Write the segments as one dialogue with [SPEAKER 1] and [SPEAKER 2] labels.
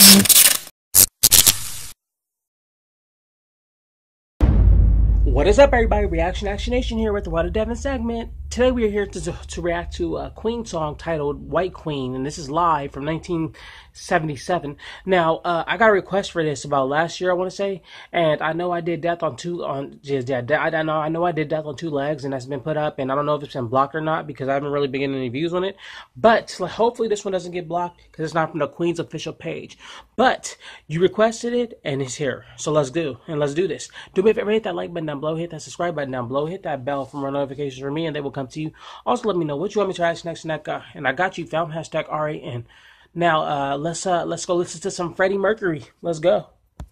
[SPEAKER 1] What is up, everybody? Reaction Action Nation here with the What a Devin segment. Today we are here to react to a Queen song titled White Queen, and this is live from 1977. Now, I got a request for this about last year, I want to say, and I know I did Death on I know I did Death on Two Legs, and that's been put up, and I don't know if it's been blocked or not because I haven't really been getting any views on it. But hopefully this one doesn't get blocked because it's not from the Queen's official page. But you requested it, and it's here, so let's do this. Do me a favor, hit that like button down below, hit that subscribe button down below, hit that bell for more notifications from me, and they will come to you. Also, let me know what you want me to react next, and I got you, fam. Hashtag RAN. Now, let's go listen to some Freddie Mercury. Let's go.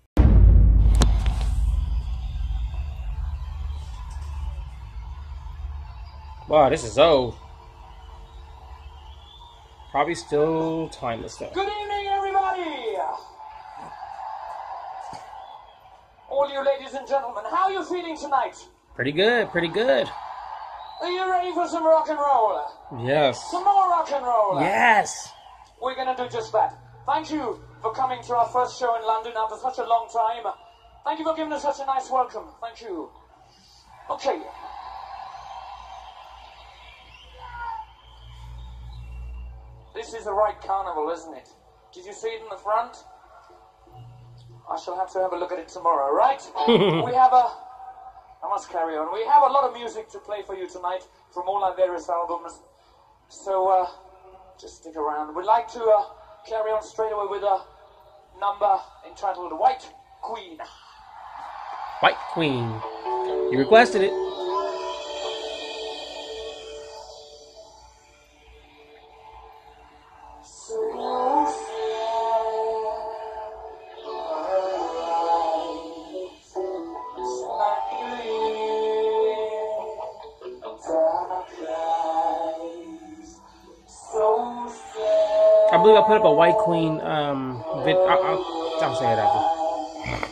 [SPEAKER 1] Wow, this is old. Probably still timeless though.
[SPEAKER 2] Good evening, everybody. All you ladies and gentlemen, how are you feeling tonight?
[SPEAKER 1] Pretty good, pretty good.
[SPEAKER 2] Are you ready for some rock and roll?
[SPEAKER 1] Yes.
[SPEAKER 2] Some more rock and roll?
[SPEAKER 1] Yes.
[SPEAKER 2] We're going to do just that. Thank you for coming to our first show in London after such a long time. Thank you for giving us such a nice welcome. Thank you. Okay. This is the right carnival, isn't it? Did you see it in the front? I shall have to have a look at it tomorrow, right? I must carry on. We have a lot of music to play for you tonight from all our various albums. So, just stick around. We'd like to carry on straight away with a number entitled White Queen.
[SPEAKER 1] White Queen. You requested it. I believe I put up a White Queen I'll say it after.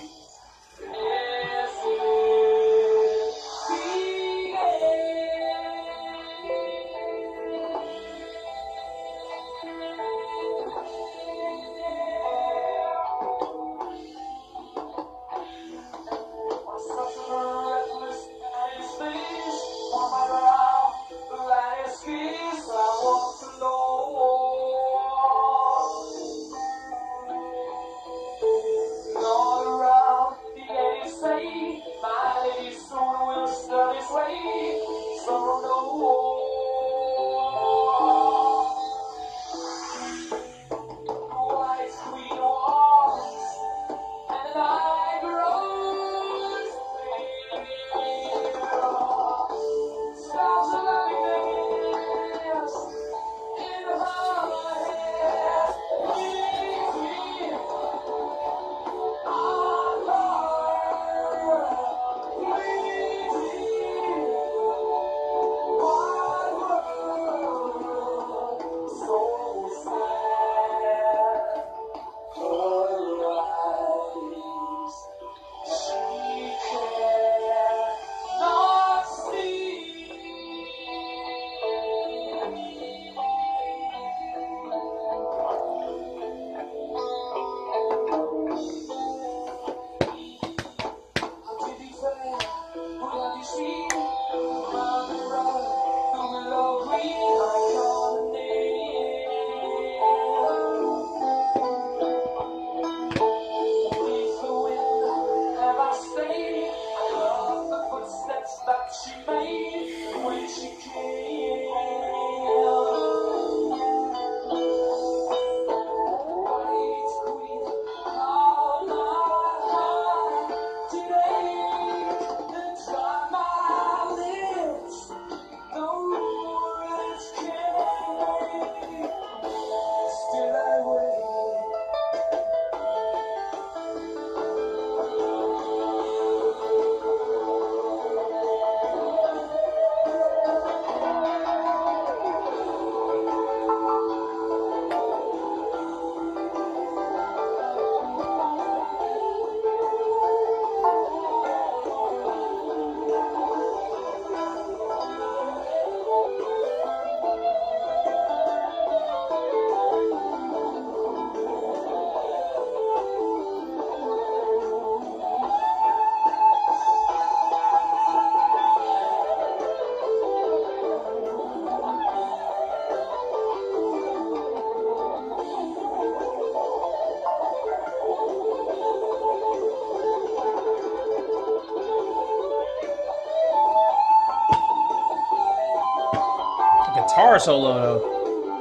[SPEAKER 1] guitar solo though.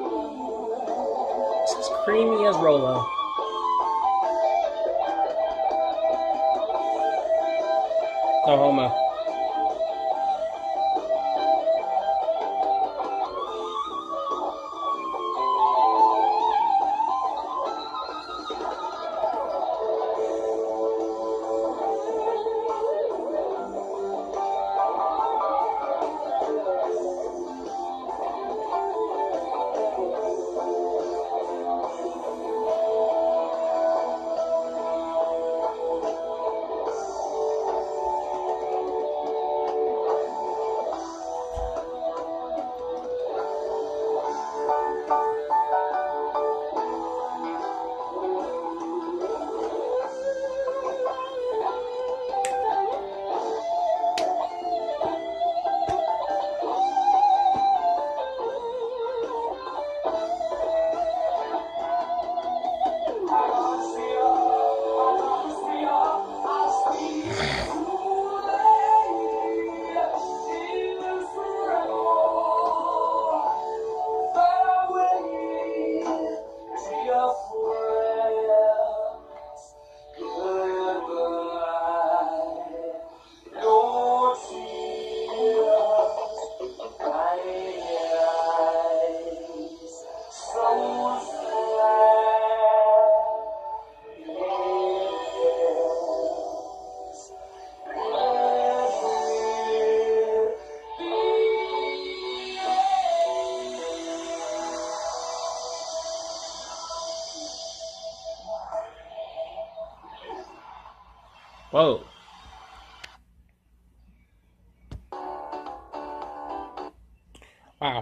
[SPEAKER 1] It's as creamy as Rolo. No homo. Whoa. Wow.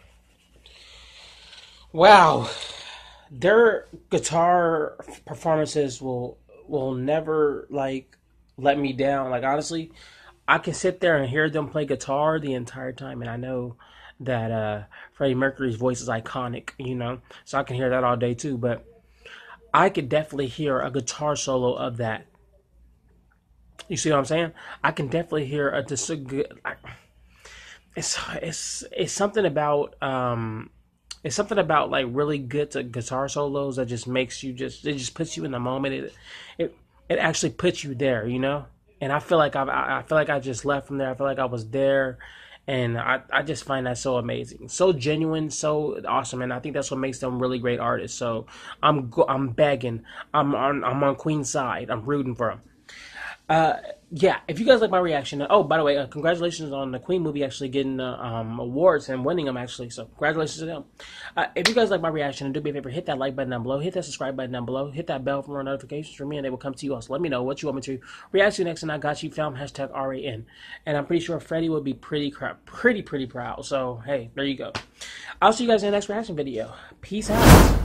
[SPEAKER 1] Wow. Their guitar performances will never like let me down. Like honestly, I can sit there and hear them play guitar the entire time, and I know that Freddie Mercury's voice is iconic, you know, so I can hear that all day too. But I could definitely hear a guitar solo of that. You see what I'm saying? I can definitely hear a just a good. It's something about it's something about like really good guitar solos that just makes you just it just puts you in the moment. It actually puts you there, you know. And I feel like I feel like I just left from there. I feel like I was there, and I just find that so amazing, so genuine, so awesome, and I think that's what makes them really great artists. So I'm begging, I'm on Queen's side. I'm rooting for them. Yeah, if you guys like my reaction, oh, by the way, congratulations on the Queen movie actually getting awards and winning them, actually, so congratulations to them. If you guys like my reaction, do me a favor, hit that like button down below, hit that subscribe button down below, hit that bell for more notifications from me, and they will come to you also. Let me know what you want me to react to next, and I got you, film, hashtag RAN, and I'm pretty sure Freddie would be pretty proud, so, hey, there you go. I'll see you guys in the next reaction video. Peace out.